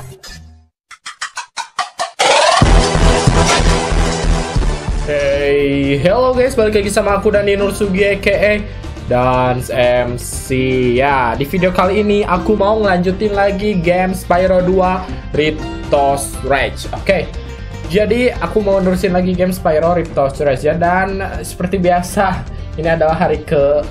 Hey, hello guys, balik lagi sama aku Dani Nursugi aka Dans MC. Ya, di video kali ini aku mau ngelanjutin lagi game Spyro 2 Ripto's Rage. Oke, jadi aku mau nerusin lagi game Spyro Ripto's Rage ya. Dan seperti biasa, ini adalah hari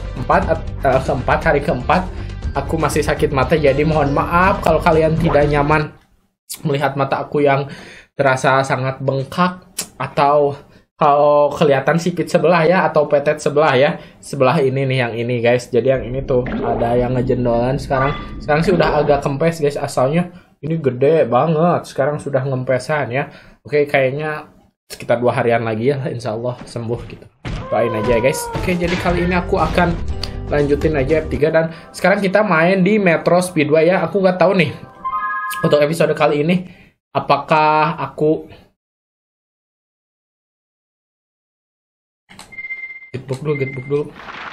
keempat. Aku masih sakit mata, jadi mohon maaf kalau kalian tidak nyaman melihat mata aku yang terasa sangat bengkak, atau kalau kelihatan sipit sebelah ya, atau petet sebelah ya. Sebelah ini nih, yang ini guys. Jadi yang ini tuh ada yang ngejendolan sekarang. Sekarang sih udah agak kempes guys, asalnya ini gede banget. Sekarang sudah ngempesan ya. Oke, kayaknya sekitar 2 harian lagi ya, insya Allah sembuh gitu. Doain aja ya guys. Oke, jadi kali ini aku akan lanjutin aja F3. Dan sekarang kita main di Metro Speedway ya. Aku nggak tahu nih untuk episode kali ini apakah aku Getbook dulu.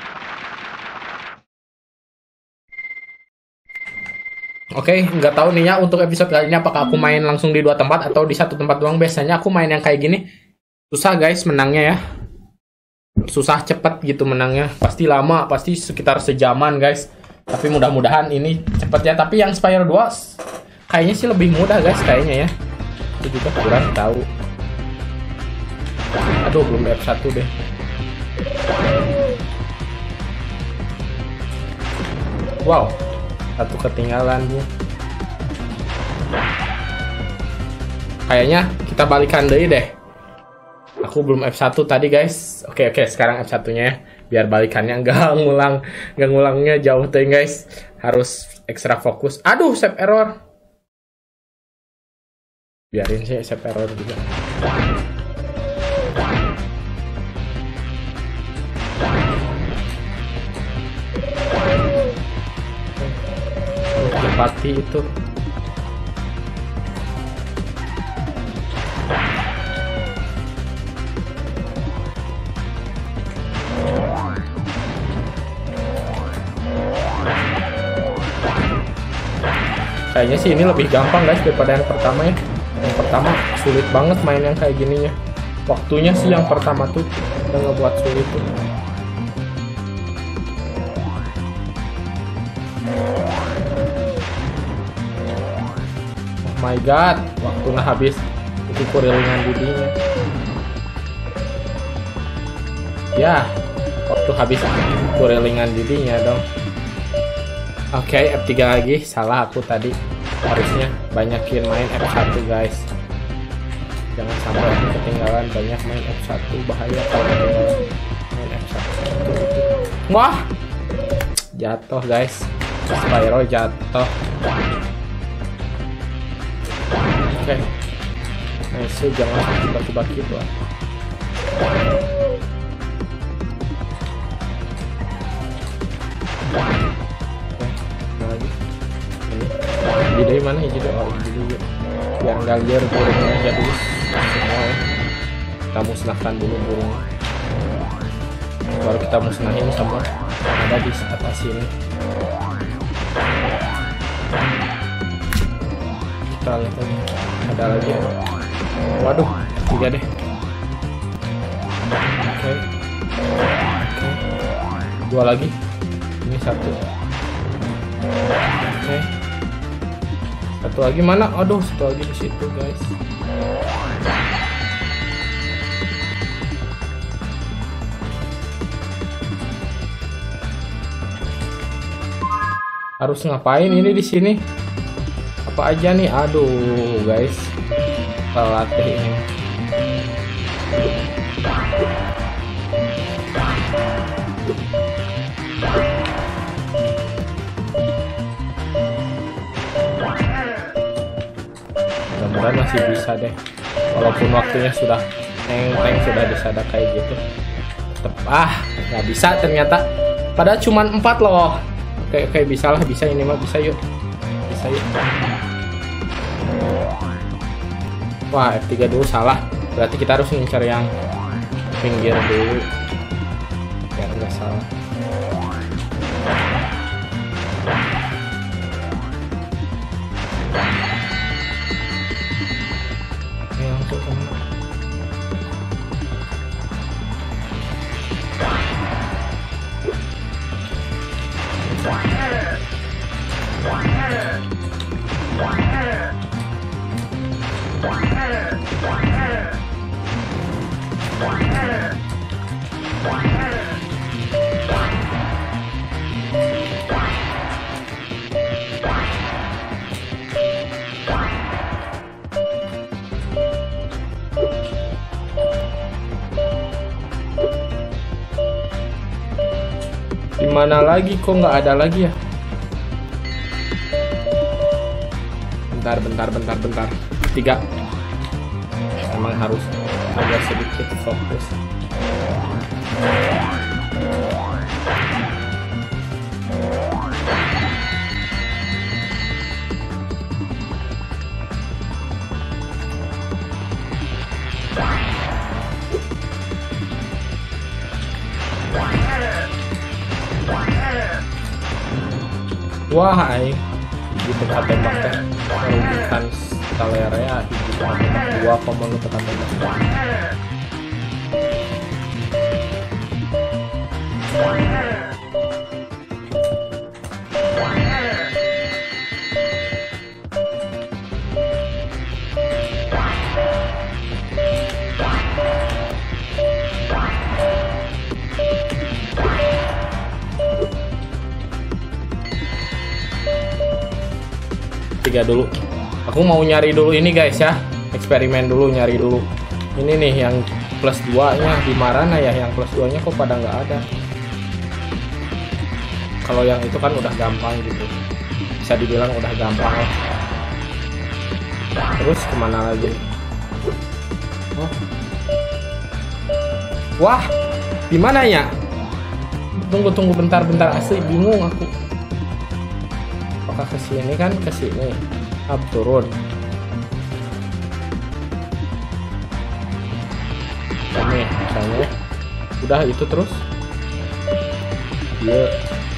Oke, nggak tahu nih ya untuk episode kali ini apakah aku main langsung di 2 tempat atau di 1 tempat doang. Biasanya aku main yang kayak gini susah guys menangnya ya. Susah cepet gitu menangnya. Pasti lama, pasti sekitar sejaman guys. Tapi mudah-mudahan ini cepet ya. Tapi yang Spyro 2 kayaknya sih lebih mudah guys kayaknya ya. Aku juga kurang tahu. Aduh, belum F1 deh. Wow, satu ketinggalan bu. Kayaknya kita balikan deh. Aku belum F1 tadi guys. Oke, sekarang F1-nya ya. Biar balikannya nggak ngulangnya jauh tuh guys. Harus ekstra fokus. Aduh, save error. Biarin sih save error juga. Pati itu kayaknya sih ini lebih gampang guys daripada yang pertama ya. Yang pertama sulit banget main yang kayak gininya. Waktunya sih yang pertama tuh udah ngebuat sulit tuh. Oh my god, waktunya habis itu kurilingan didinya. Ya, waktu habis kurilingan didinya dong. Oke, F3 lagi. Salah aku tadi. Harusnya banyakin main F1 guys. Jangan sampai aku ketinggalan banyak main F1. Bahaya kalau ketinggalan main F1. Wah, jatuh guys. Spyro jatuh. Oke, nice, jangan tiba-tiba gitu. Lagi ini dari mana hiji deh? Oh, ini dulu biar nggak liar burungnya aja dulu semua ya. Kita musnahkan dulu burung, baru kita musnahin sama ada di atas sini. Kita lihat lagi, ada lagi ya. Waduh, 3 deh. Oke. 2 lagi. Ini 1. Oke. 1 lagi mana? Aduh, 1 lagi di situ guys. Harus ngapain ini di sini? Apa aja nih? Aduh guys, pelatih ini. Mudah-mudahan masih bisa deh. Walaupun waktunya sudah neng sudah disada kayak gitu, tetep nggak bisa ternyata. Padahal cuma 4 loh. Oke, bisa lah, bisa ini mah, bisa yuk. Wah, F3 dulu salah. Berarti kita harus ngincar yang pinggir dulu biar nggak salah. Mana lagi, kok nggak ada lagi ya? Bentar. 3. Emang harus agak sedikit fokus. Wah, di tempat tembak teh merugikan Talarea di tempat tembak 2 komando tempat tembak. Dulu aku mau nyari dulu ini guys ya, eksperimen dulu, nyari dulu ini nih yang plus 2 nya di mana ya, yang plus 2 nya kok pada nggak ada. Kalau yang itu kan udah gampang gitu, bisa dibilang udah gampang lah. Terus kemana lagi? Oh. Wah, di mana ya? Tunggu bentar asli bingung aku. Ke sini kan, ke sini up turun ini misalnya udah itu terus iya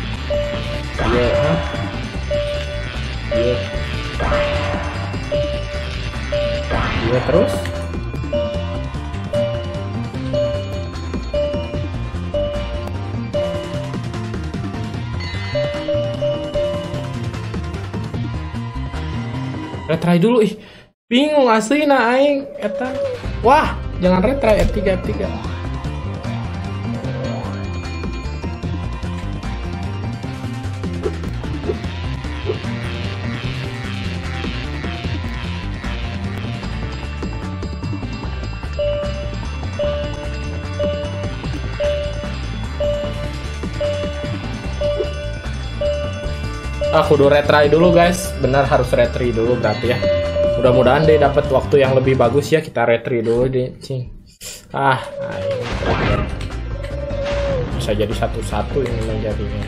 terus retry dulu, ih bingung asli nah aing eta. Wah, jangan retry F3. Kudu retry dulu guys, benar harus retry dulu berarti ya. Mudah-mudahan deh dapat waktu yang lebih bagus ya, kita retry dulu deh. Bisa jadi 1-1 ini menjadinya.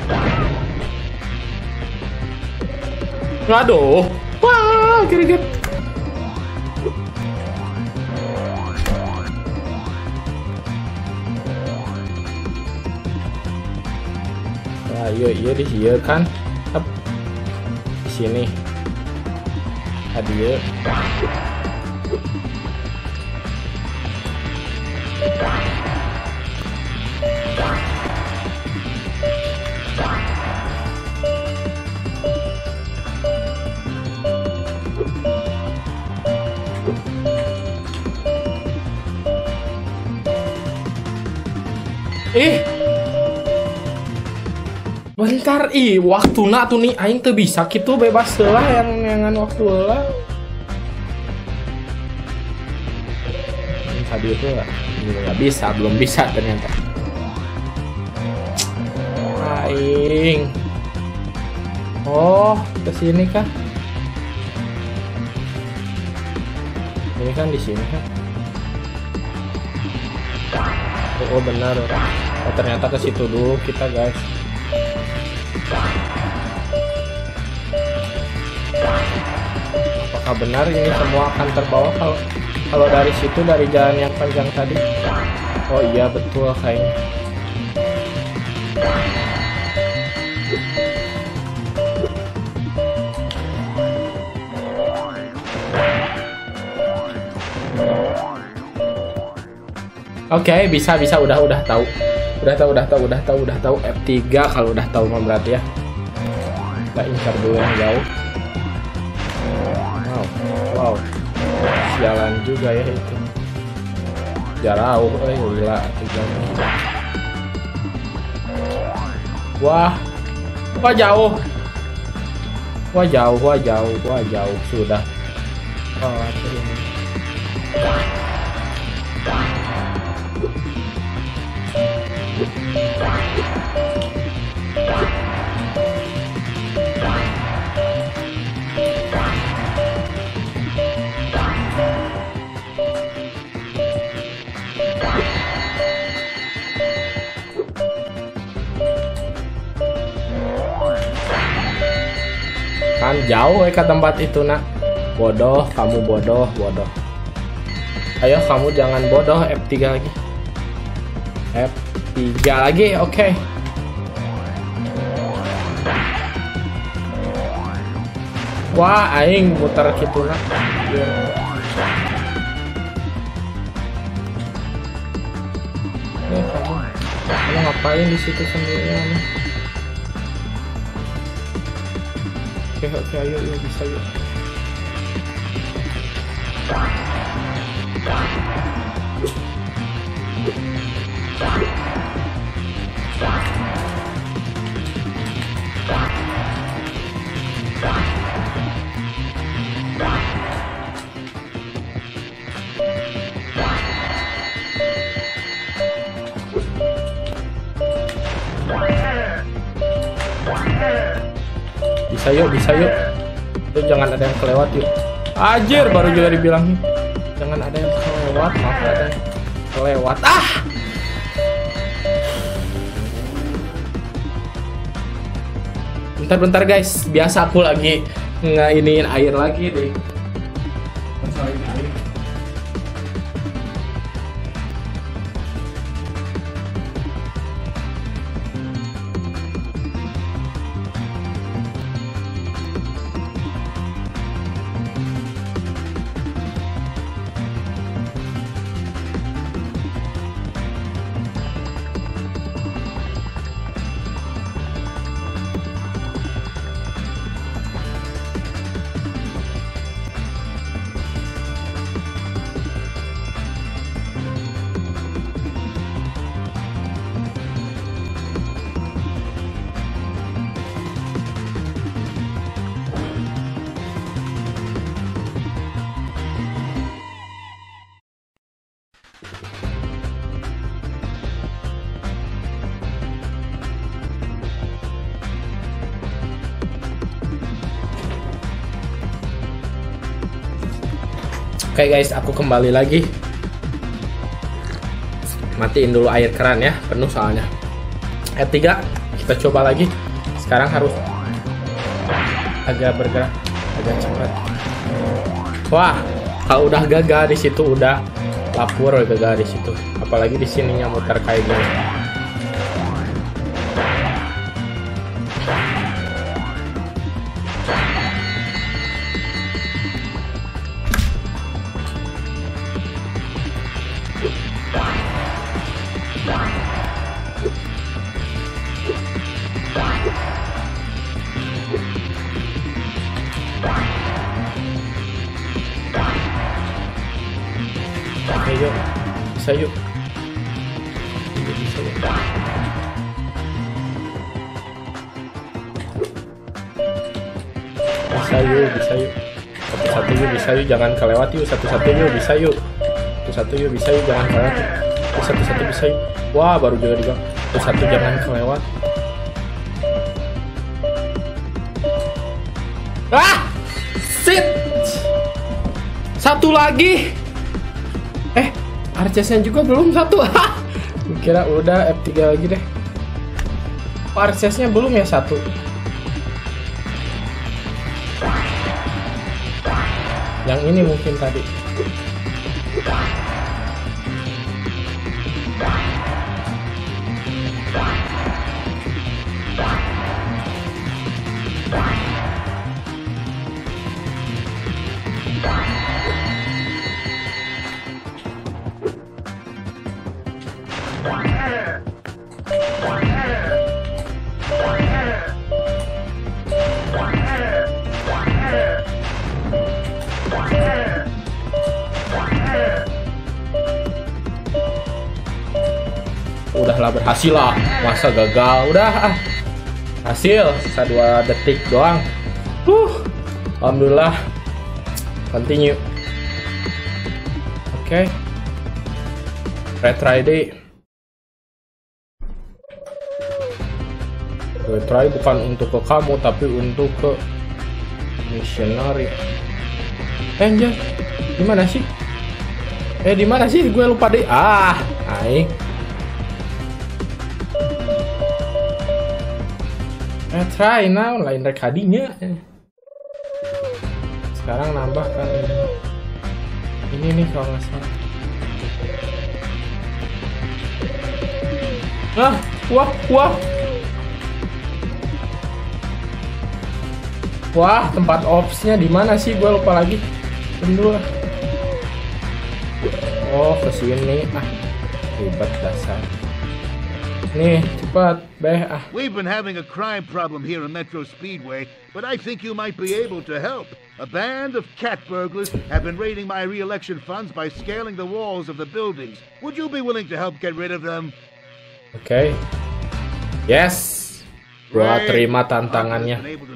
Aduh, wah, kira-kira. Nah, iya di sini kan. Sini hadiah bentar, waktu nak tuh nih aing tuh bisa gitu bebas lah yang waktu lah. Tadi itu nggak bisa, belum bisa ternyata. Aing. Oh, kesini kah? Ini kan di sini kan? Oh benar. Oh, ternyata ke situ dulu kita guys. Apakah benar ini semua akan terbawa kalau dari situ, dari jalan yang panjang tadi? Oh iya betul kayaknya. Oke, bisa udah tahu. Udah tahu F3 kalau udah tahu mah berarti ya. Kita incar dulu yang jauh. Wow. Jalan juga ya itu. Jauh, gila. Wah, jauh. Wah jauh sudah. Oh, ini. Kan jauh ke tempat itu nak. Bodoh, kamu bodoh. Ayo kamu jangan bodoh. F3 lagi. F3 lagi, oke. Wah, aing muter gitu nak. Kamu ngapain di situ sendirian? Oke, ayo bisa yuk. Bisa yuk. Tuh, jangan ada yang kelewat yuk. Anjir, baru juga dibilang jangan ada yang kelewat. Maaf, ada yang kelewat. Bentar guys, biasa aku lagi ngeiniin air lagi deh. Masalahin air. Oke guys, aku kembali lagi. Matiin dulu air keran ya, penuh soalnya. F3, kita coba lagi. Sekarang harus agak bergerak, agak cepat. Wah, kalau udah gagal di situ udah lapur gagal di situ. Apalagi di sininya muter kayak gini. Ayo, bisa yuk. Bisa yuk. Satu-satu yuk, bisa yuk, jangan kelewat yuk. Satu-satu yuk, bisa yuk. Satu-satu yuk, bisa yuk, jangan kelewat yuk. Satu-satu bisa yuk. Wah, baru juga dibilang. Satu-satu jangan kelewat. Shit. Satu lagi. RCS-nya juga belum satu. Kira udah F3 lagi deh. RCS-nya belum ya satu. Yang ini mungkin tadi. lah, berhasil lah. Masa gagal? Udah ah. Hasil, sisa 2 detik doang. Alhamdulillah. Continue. Oke. Retry deh. Retry bukan untuk ke kamu, tapi untuk ke missionary. Anjir, gimana sih? Di mana sih? Gue lupa deh. Aing. Try now, lain rek hadinya. Sekarang nambah kan ini nih kalau nggak salah. Wah, tempat ops-nya di mana sih? Gue lupa lagi. Tunggu lah. Oh, kesini. Ribet dasar. Nih, cepat, We've been having a crime problem here in Metro Speedway, but I think you might be able to help. A band of cat burglars have been raiding my re-election funds by scaling the walls of the buildings. Would you be willing to help get rid of them? Oke. Yes. Gua terima tantangannya.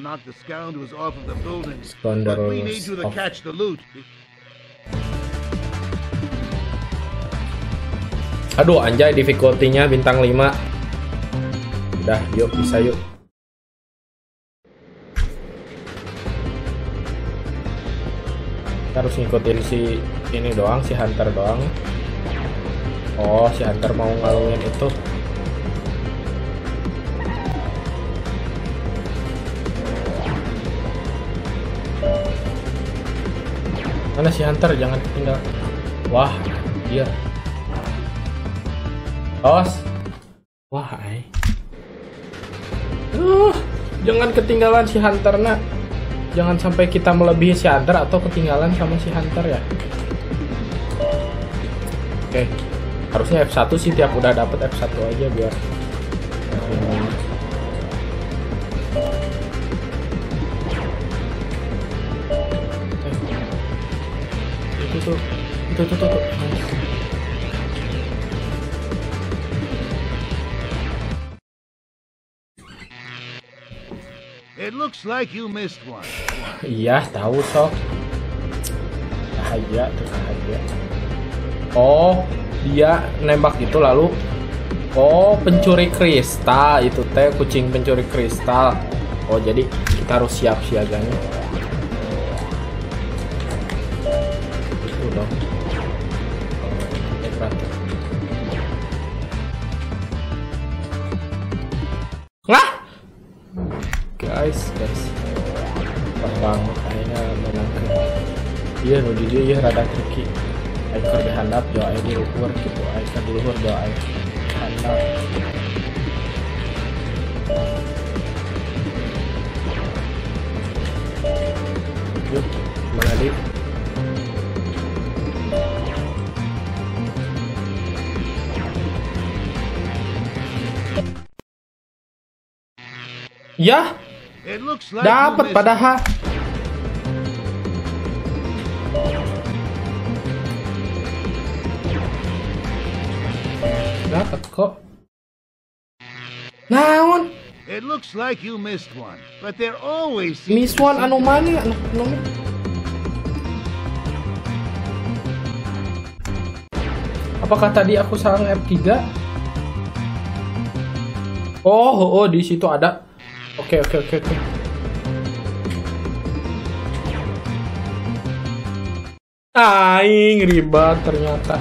Scoundrels of... Aduh, anjay, difficulty-nya bintang 5. Udah, yuk, bisa yuk. Kita harus ngikutin si ini doang, si Hunter doang. Oh, si Hunter mau ngalungin itu. Mana si Hunter? Jangan ketinggalan. Wah, dia. Os. Wah, jangan ketinggalan si Hunter, nak. Jangan sampai kita melebihi si Hunter atau ketinggalan sama si Hunter ya. Oke. Harusnya F1 sih, tiap udah dapet F1 aja biar. Itu tuh. It looks like you missed one. Iya, tahu sok. Bahaya. Oh, dia nembak itu lalu. Oh, pencuri kristal itu teh, kucing pencuri kristal. Oh, jadi kita harus siap siaganya. Itu dong. Guys, pas banget kayaknya menangkan. Iya, nu di dia rada tricky. Aikor dihandap doa di luhur gitu. Aikor di luhur doa handap. Yuk, mana di? Ya, dapat padahal. Dapat kok. Naon? It looks like you missed one, but they're always miss one anu mana? Anu. Apakah tadi aku salah F3? Oh, di situ ada. Oke. Aing ribet ternyata.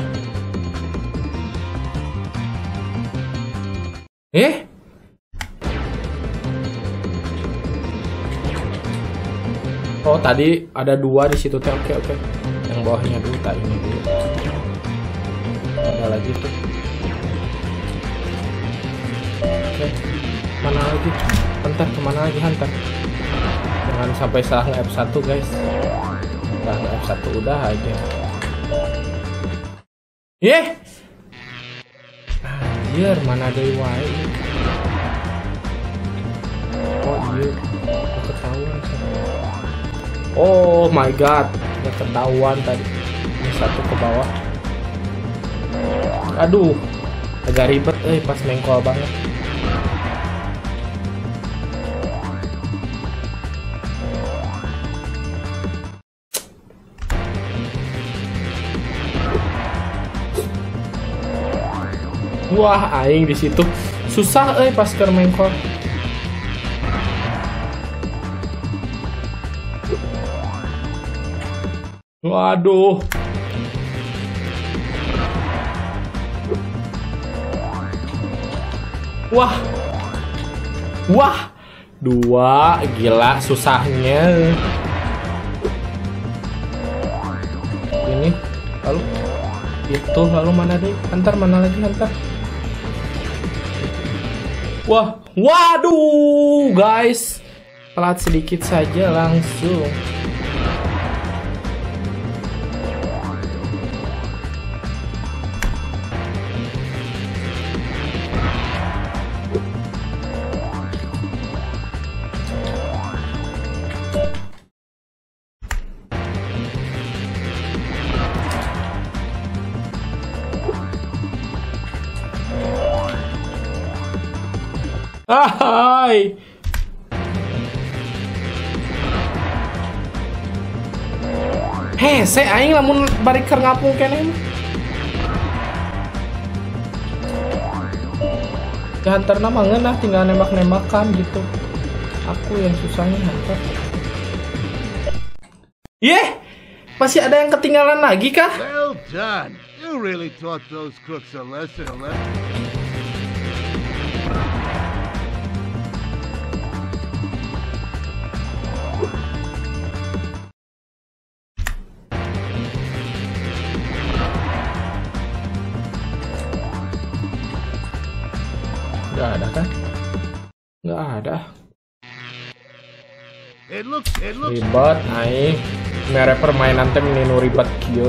Oh, tadi ada 2 di situ teh. Oke. Yang bawahnya dulu, tak ini dulu. Ada lagi tuh. Oke. Mana lagi? Bentar, kemana lagi Hunter? Jangan sampai salah F1 guys. Salah F1 udah aja. Anjir, mana ada wae. Oh iya, ketahuan. Oh my god, ketahuan tadi. Ini satu ke bawah. Aduh, Agak ribet pas mengkol banget. Wah, aing di situ susah pas keur mengkol. Waduh. Wah. Wah. Dua, gila susahnya. Ini lalu itu lalu mana deh? Hunter mana lagi Hunter? Wah, waduh, guys, telat sedikit saja langsung. Hai. Hese aing lamun bari keur ngapung keneh. Hunterna mah ngeunah tinggal nembak-nembakan gitu. Aku yang susahnya hunter. Masih ada yang ketinggalan lagi kah? Well done. You really taught those crooks a lesson. Nggak ada kan? Nggak ada. Ribet, aing. Mere permainan teh menu ribet kieu.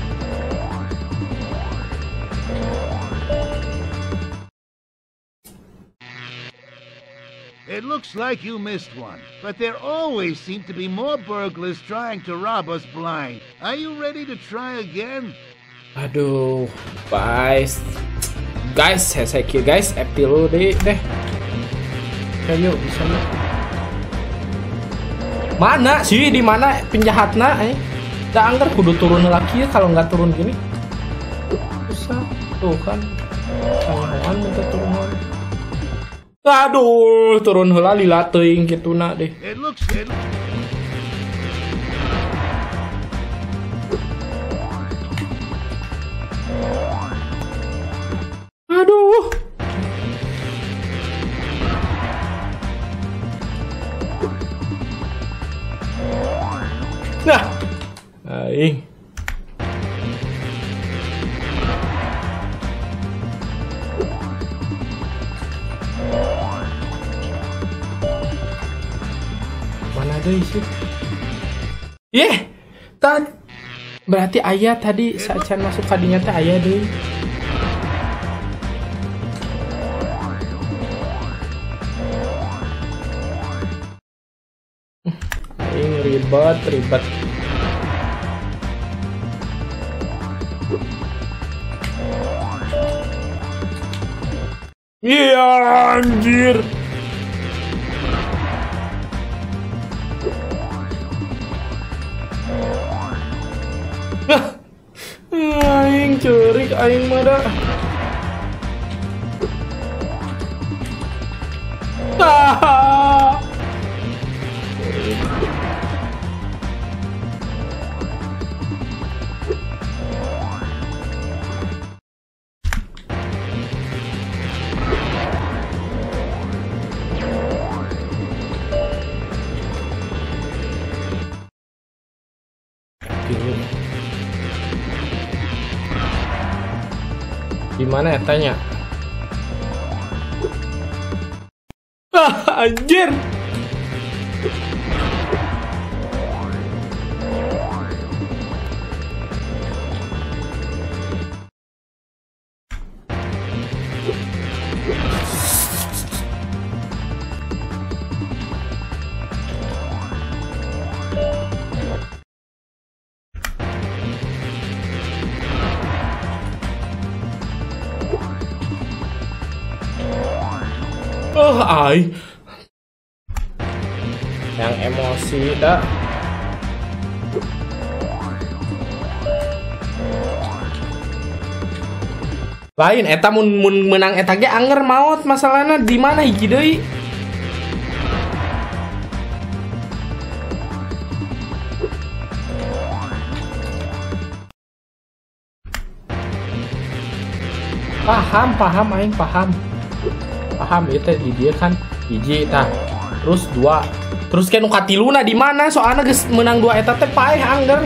It looks like you missed one, but there always seem to be more burglars trying to rob us blind. Are you ready to try again? Aduh, guys, saya kira guys, FT lu deh. Ayo, bisa nih. Mana sih, di mana penjahatna? Da anggar kudu turun lagi ya, kalau nggak turun gini. Susah, tuh kan. Tanyawan minta turun. Aduh, turun heula lila teuing kituna deh. Aduh. Nah, aing. Mana ada isi? Berarti ayah tadi saat Chan masuk kadinya teh ayah deh. Ribet. Iya, anjir. Aing curik, aing mada. Gimana ya tanya? Anjir. Ay. Yang emosi dah. Lain eta mun menang eta ge anger maot masalahna di mana hiji deui. Paham aing paham itu di dia kan hiji tah terus dua terus kan nu katiluna di mana soalnya geus menang dua eta teh paeh anger.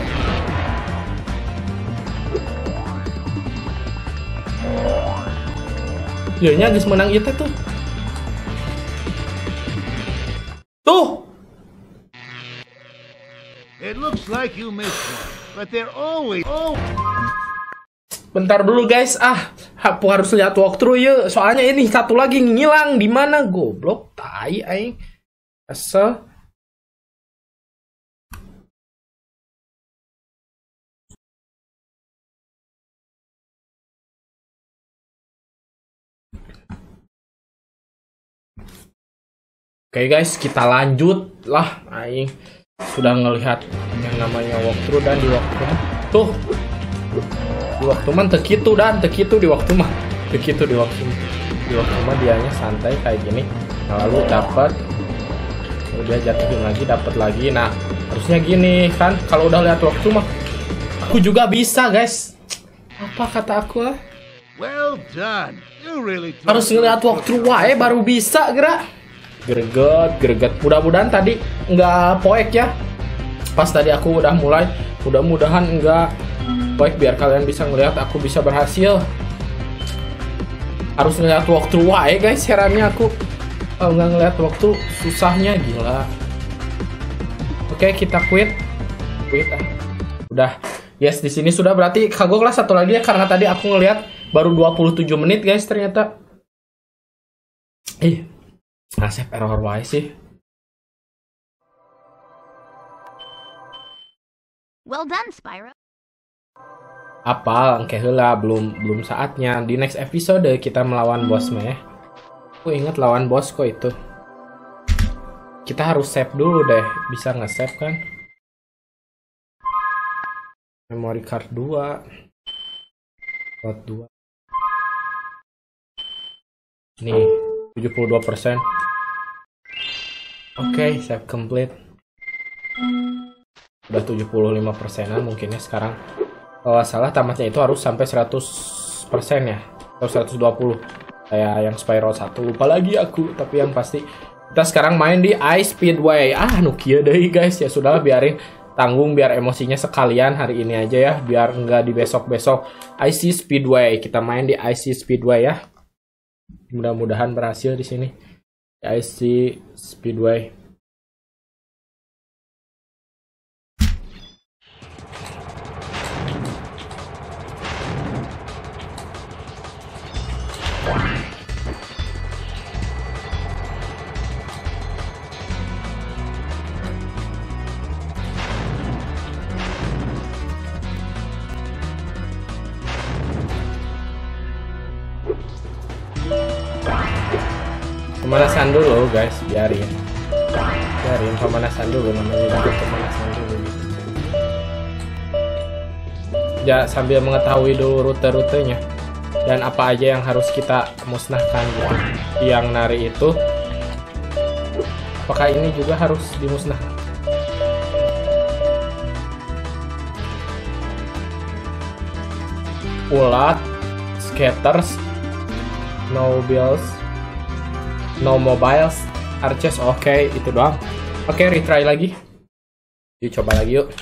Ya nya geus menang itu tuh. It looks like you missed one, but they're always Bentar dulu guys, aku harus lihat walkthrough ya. Soalnya ini satu lagi ngilang di mana goblok tai aing. Asal. Oke guys, kita lanjut lah. Aing sudah ngelihat yang namanya walkthrough dan di walkthrough tuh. Di waktu mah tekitu dan tekitu di waktu mah tekitu di waktu mah dianya santai kayak gini. Nah, lalu dapat udah jatuhin lagi dapat lagi. Nah harusnya gini kan kalau udah lihat waktu mah aku juga bisa guys. Apa kata aku well done. You really harus ngeliat waktu wae baru bisa gerak greget. Mudah-mudahan tadi nggak poek ya pas tadi aku udah mulai. Mudah-mudahan enggak baik biar kalian bisa ngelihat aku bisa berhasil. Harus ngeliat waktu wae guys, herannya aku kalau nggak ngeliat waktu susahnya gila. Oke kita quit. Udah yes di sini sudah berarti kagok lah satu lagi ya karena tadi aku ngeliat baru 27 menit guys ternyata. Ngasep error wae sih. Well done, Spyro. Apal engke heula belum saatnya. Di next episode kita melawan bos mah ya. Aku ingat lawan bos kok itu. Kita harus save dulu deh. Bisa nge-save kan? Memory card 2. Slot 2. Nih, 72%. Oke, save complete. Udah 75%-an mungkin ya sekarang. Kalau salah tamatnya itu harus sampai 100% ya atau 120 kayak yang Spyro 1 lupa lagi aku. Tapi yang pasti kita sekarang main di Ice Speedway. Nukia deh guys, ya sudah biarin tanggung biar emosinya sekalian hari ini aja ya biar nggak di besok Ice Speedway. Kita main di Ice Speedway ya, mudah-mudahan berhasil di sini Ice Speedway. Pemanasan dulu guys, biarin pemanasan dulu, namanya juga pemanasan dulu ya, sambil mengetahui dulu rute-rutenya dan apa aja yang harus kita musnahkan gitu. Yang nari itu apakah ini juga harus dimusnahkan? Ulat, skaters, no mobiles, arches, oke, itu doang. Oke, retry lagi. Yuk coba lagi yuk.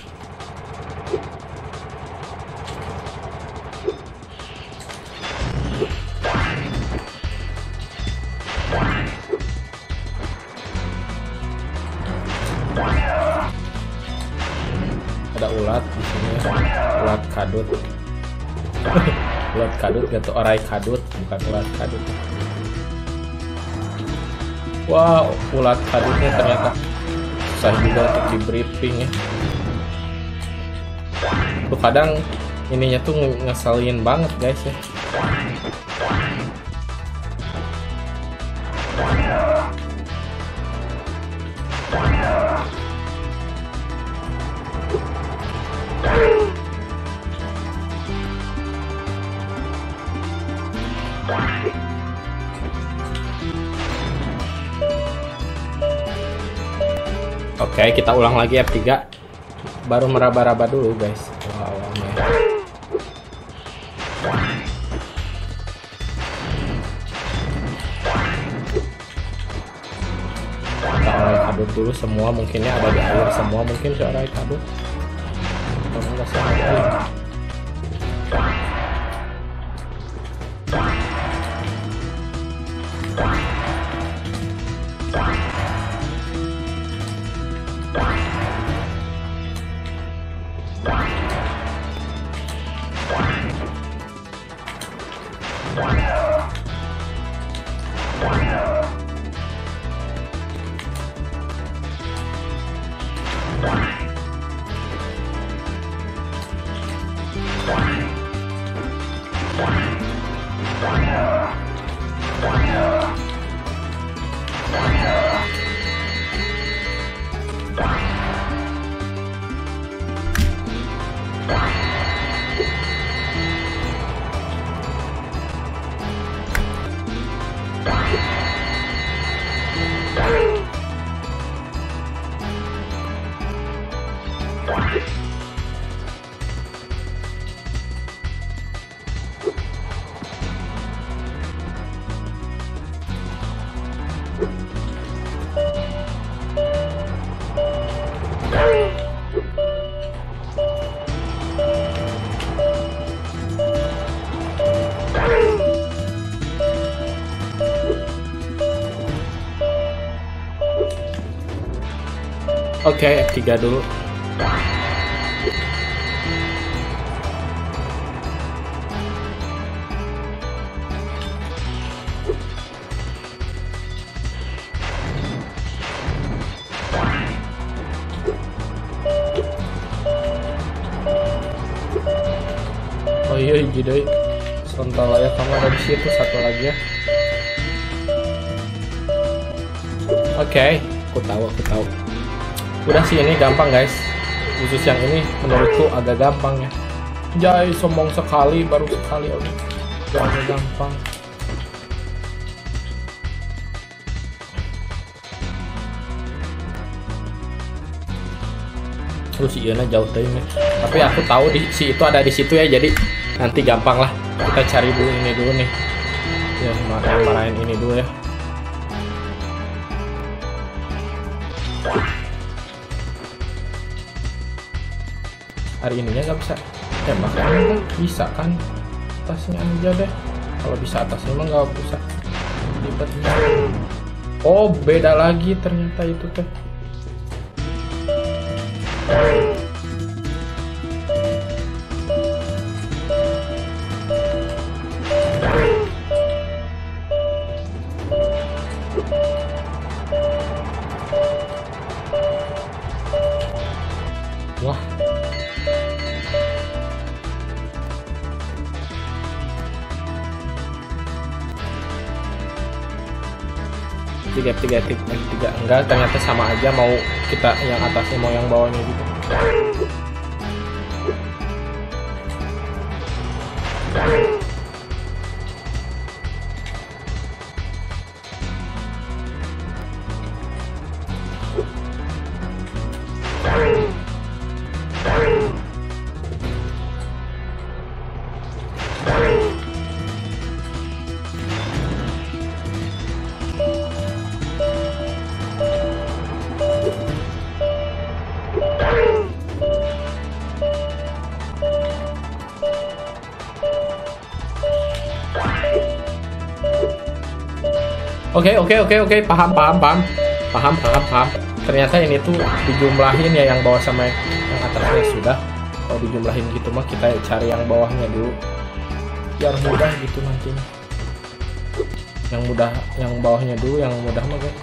Ada ulat di sini, ulat kadut. Ulat kadut gitu, orai kadut, bukan ulat kadut. Wow, ulat kadutnya ternyata susah juga untuk di briefing ya. Tuh kadang ininya tuh ngeselin banget guys ya. Oke, kita ulang lagi F3. Baru meraba-raba dulu guys awalnya. Kita orai kadut dulu semua, mungkinnya ada di air semua, mungkin si orai kadut. Kalau enggak sih ada air. Oke, F3 dulu. Oh iya, jadi sebentar ya, kamu ada di situ, satu lagi ya. Oke, aku tahu. Udah sih, ini gampang guys. Khusus yang ini menurutku agak gampang ya. Jai sombong sekali, baru sekali udah agak gampang. Terus iya jauh tadi nih. Tapi aku tahu si itu ada di situ ya, jadi nanti gampang lah. Kita cari dulu ini dulu nih. Ya, marahin ini dulu ya. Hari ininya nggak bisa tembak kan? Bisa kan? Atasnya aja deh. Kalau bisa atasnya mah nggak bisa ribetnya. Oh, beda lagi ternyata itu teh. Wah. Tiga enggak, ternyata sama aja, mau kita yang atasnya mau yang bawahnya gitu. Oke, paham. Ternyata ini tuh dijumlahin ya, yang bawah sama yang atasnya sudah. Kalau dijumlahin gitu mah kita cari yang bawahnya dulu, biar mudah gitu nantinya. Yang mudah, yang bawahnya dulu, yang mudah mah guys.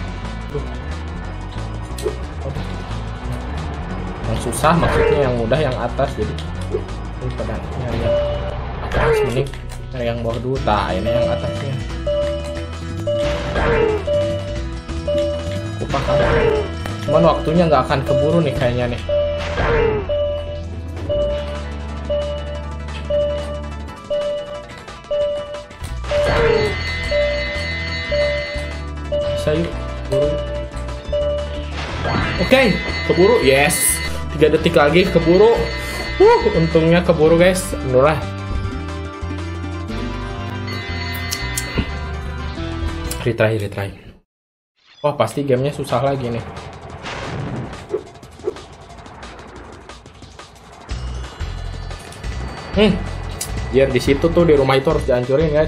Yang susah maksudnya yang mudah yang atas, jadi daripada nyari yang atas mending nyari yang bawah dulu. Nah, ini yang atasnya. Aku paham. Cuman waktunya nggak akan keburu nih kayaknya nih. Bisa yuk, buru. Oke, keburu. Yes. 3 detik lagi keburu. Untungnya keburu guys. Alhamdulillah. Retry. Wah, pasti gamenya susah lagi nih. Biar di situ tuh, di rumah itu harus dihancurin guys.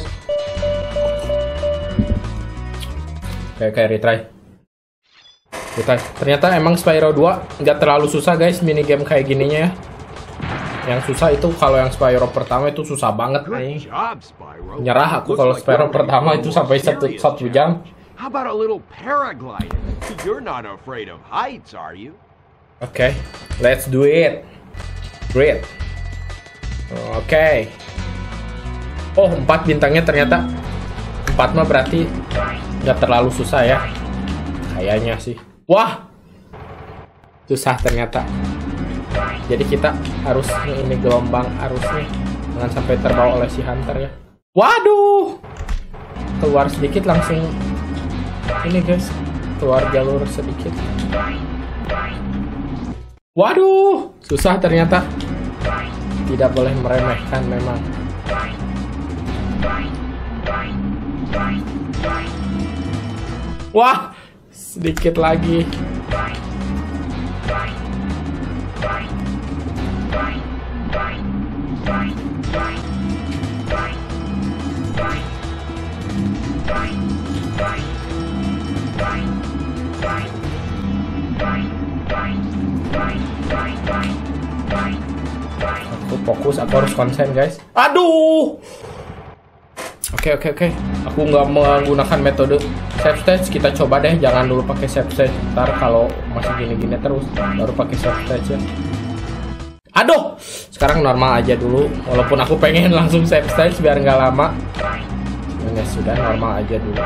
Kayak retry. Ternyata emang Spyro 2 nggak terlalu susah guys, minigame kayak gininya ya. Yang susah itu kalau yang Spyro pertama itu susah banget nih. Nyerah aku kalau Spyro pertama itu sampai satu jam. How about a little paragliding? You're not afraid of heights, are you? Oke, let's do it. Great. Oke. Oh, 4 bintangnya ternyata. 4 mah berarti nggak terlalu susah ya. Kayaknya sih. Wah, susah ternyata. Jadi kita harus ini gelombang arusnya, jangan sampai terbawa oleh si hunter ya. Waduh, keluar sedikit langsung ini guys, keluar jalur sedikit. Waduh, susah ternyata. Tidak boleh meremehkan memang. Wah, sedikit lagi. Aku fokus, aku harus konsen guys. Aduh. Oke. Aku nggak menggunakan metode save stage. Kita coba deh, jangan dulu pakai save stage. Ntar kalau masih gini-gini terus, baru pakai save stage ya. Aduh, sekarang normal aja dulu. Walaupun aku pengen langsung save stage biar nggak lama. Ya sudah, normal aja dulu.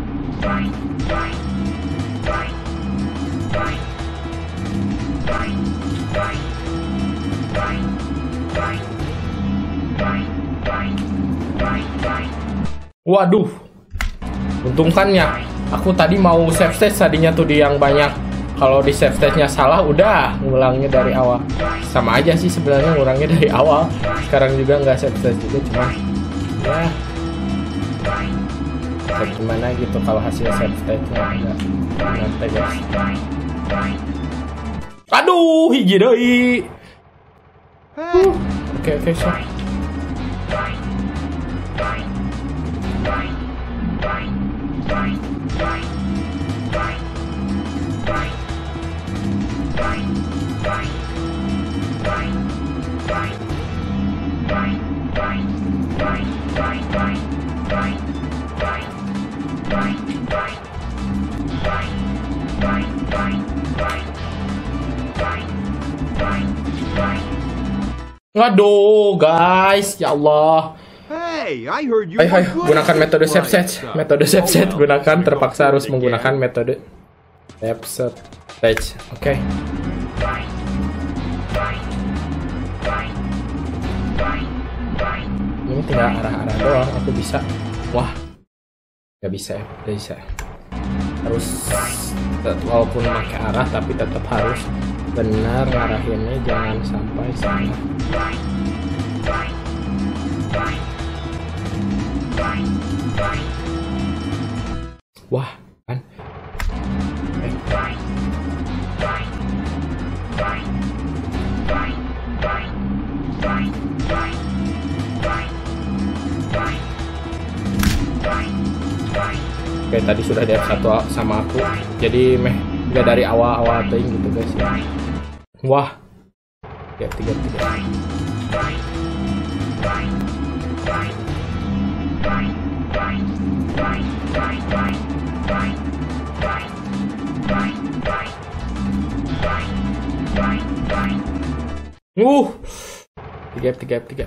Waduh, untung kan ya. Aku tadi mau save stage tadinya tuh di yang banyak. Kalau di save stage-nya salah, udah ngulangnya dari awal. Sama aja sih sebenarnya ngurangnya dari awal. Sekarang juga nggak save stage juga, cuma ya gimana gitu kalau hasil save stage-nya agak nyantai guys. Aduh, hiji deui. Oke, so. Waduh, guys, ya Allah. Hey, I heard you. Ayo, gunakan metode save stage. Metode save stage gunakan, terpaksa harus menggunakan metode save stage. Oke. Ini tinggal arah-arah doang, aku bisa. Wah, nggak bisa ya, nggak bisa. Harus, walaupun pakai arah, tapi tetap harus benar ngarahinnya, jangan sampai salah. Wah, kan? Oke, tadi sudah di F1 sama aku, jadi nggak dari awal-awal ting gitu guys ya. Wah, ya 3. Tiga.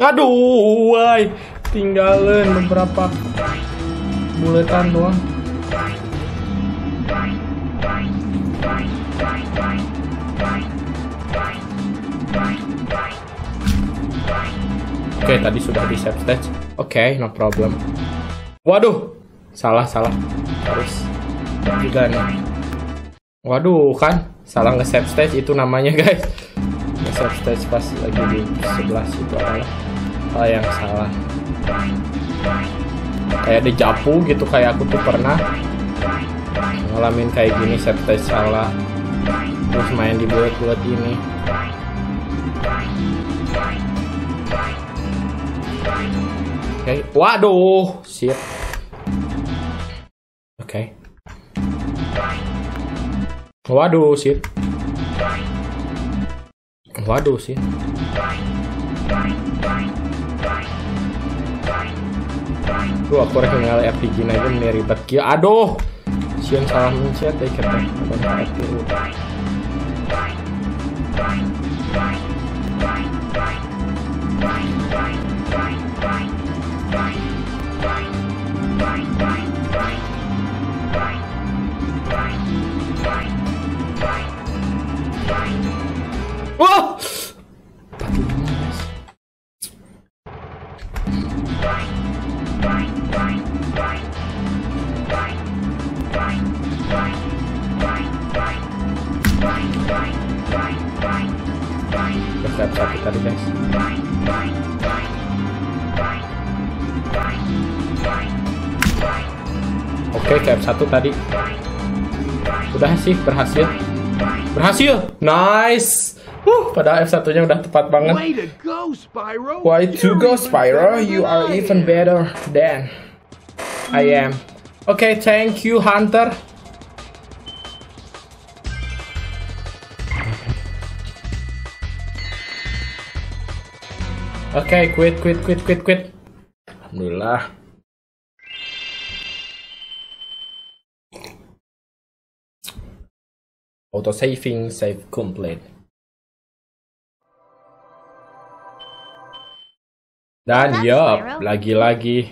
Aduh, woi. Tinggalin beberapa buletan doang. Oke, tadi sudah di save stage. Oke, no problem. Waduh, salah. Harus juga nih. Waduh, kan salah nge-save stage itu namanya, guys. Nge-save stage pas lagi di 11 itu adalah hal yang salah. Kayak dejavu gitu, kayak aku tuh pernah ngalamin kayak gini, save stage salah. Terus main di bulet-bulet ini. Oke, waduh, shit. Oke. Waduh, shit. Duh, aku rekenal RPG aja ini ribet kia. Aduh, sian salah mencet deh kita. Wah! Sakit tadi, guys. Oke, KF1 tadi. Udah sih, berhasil. Nice. Pada F1-nya udah tepat banget. Way to go, Spyro! Way to go, Spyro. You are even better than I am. Okay, thank you, Hunter. Okay, quit. Alhamdulillah. Auto saving, save complete. Dan yup, lagi-lagi.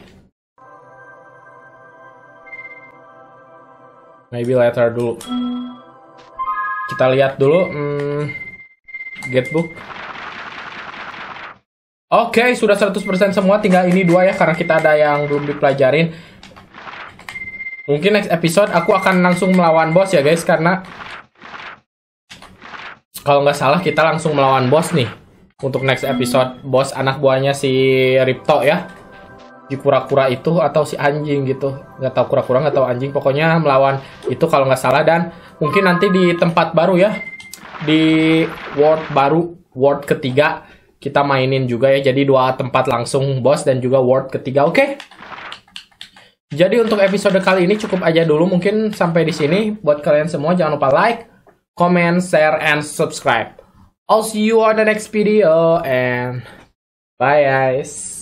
Maybe later dulu. Kita lihat dulu. Getbook. Oke, sudah 100% semua. Tinggal ini dua ya, karena kita ada yang belum dipelajarin. Mungkin next episode aku akan langsung melawan bos ya guys, karena kalau nggak salah kita langsung melawan bos nih. Untuk next episode, bos anak buahnya si Ripto ya, si kura-kura itu atau si anjing gitu, nggak tahu, kura-kura nggak tahu anjing, pokoknya melawan itu kalau nggak salah. Dan mungkin nanti di tempat baru ya, di world baru, world ketiga kita mainin juga ya, jadi 2 tempat langsung bos dan juga world ketiga. Oke. Jadi untuk episode kali ini cukup aja dulu, mungkin sampai di sini. Buat kalian semua jangan lupa like, comment, share, and subscribe. I'll see you on the next video and bye guys.